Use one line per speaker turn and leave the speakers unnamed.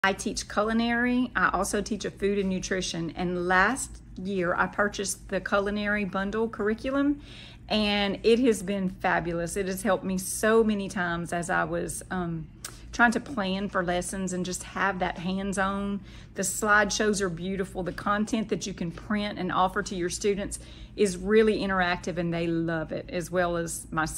I teach culinary. I also teach a food and nutrition. And last year I purchased the culinary bundle curriculum, and it has been fabulous. It has helped me so many times as I was trying to plan for lessons and just have that hands-on. The slideshows are beautiful. The content that you can print and offer to your students is really interactive, and they love it, as well as myself.